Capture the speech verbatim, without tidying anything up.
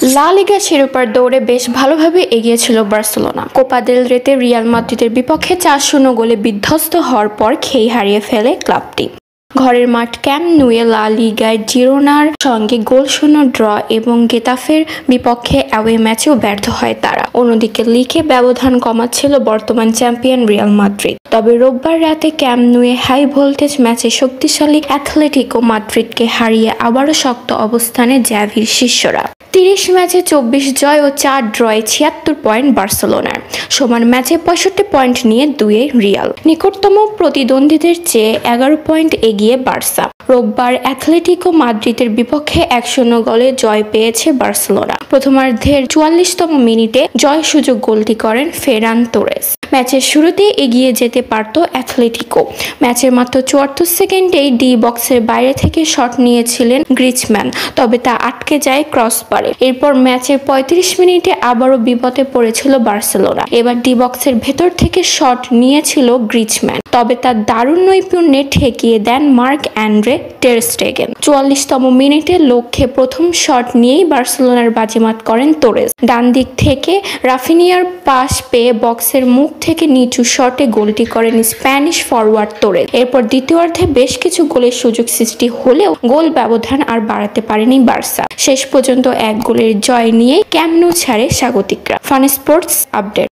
লা লিগা শিরোপার দৌড়ে বেশ ভালোভাবে এগিয়েছিল বার্সেলোনা। কোপা দেল রেতে রিয়াল মাদ্রিদের বিপক্ষে চার শূন্য গোলে বিধ্বস্ত হওয়ার পর খেই হারিয়ে ফেলে ক্লাবটি। ঘরের মাঠ ক্যাম্প নুয়ে লা লিগায় জিরোনার সঙ্গে গোল শূন্য ড্র এবং গেতাফের বিপক্ষে অ্যাওয়ে ম্যাচেও ব্যর্থ হয় তারা। অন্যদিকে লিগে ব্যবধান কমাচ্ছিল বর্তমান চ্যাম্পিয়ন রিয়াল মাদ্রিদ। তবে রোববার রাতে ক্যাম্প নুয়ে হাই ভোল্টেজ ম্যাচে শক্তিশালী অ্যাথলেটিকো মাদ্রিদকে হারিয়ে আবারও শক্ত অবস্থানে জ্যাভির শিষ্যরা। তিরিশ ম্যাচে চব্বিশ জয় ও চার ড্রয়ে ছিয়াত্তর পয়েন্ট বার্সেলোনার। সমান ম্যাচে পঁয়ষট্টি পয়েন্ট নিয়ে দুয়ে রিয়াল। নিকটতম প্রতিদ্বন্দ্বীদের চেয়ে এগারো পয়েন্ট এগিয়ে বার্সা। রোববার অ্যাথলেটিকো মাদ্রিদের বিপক্ষে এক শূন্য গোলে জয় পেয়েছে বার্সেলোনা। প্রথমার্ধের চুয়াল্লিশতম মিনিটে জয় সুযোগ গোলটি করেন ফেরান তোরেস। ম্যাচের শুরুতে এগিয়ে যেতে পারত অ্যাথলেটিকো। ম্যাচের মাত্র চুয়াত্তর সেকেন্ডেই ডি বক্সের বাইরে থেকে শট নিয়েছিলেন গ্রিজম্যান, তবে তা আটকে যায় ক্রসবারে। এরপর ম্যাচের পঁয়ত্রিশ মিনিটে আবারও বিপদে পড়েছিল বার্সেলোনা। এবার ডি বক্সের ভেতর থেকে শট নিয়েছিল গ্রিজম্যান, তবে তার দারুণ নৈপুণ্যে ঠেকিয়ে দেন মার্ক অ্যান্ড্রে টের স্টেগেন। চুয়াল্লিশতম মিনিটে লক্ষ্যে প্রথম শট নিয়েই বার্সেলোনার বাজিমাত করেন তোরেস। ডান দিক থেকে রাফিনিয়ার পাস পেয়ে বক্সের মুখ থেকে নিচু শটে গোলটি করেন স্প্যানিশ ফরওয়ার্ড তোরেস। এরপর দ্বিতীয়ার্ধে বেশ কিছু গোলের সুযোগ সৃষ্টি হলেও গোল ব্যবধান আর বাড়াতে পারেনি বার্সা। শেষ পর্যন্ত এক গোলের জয় নিয়ে ক্যাম্প নু ছাড়ে স্বাগতিকরা। Fun sports update.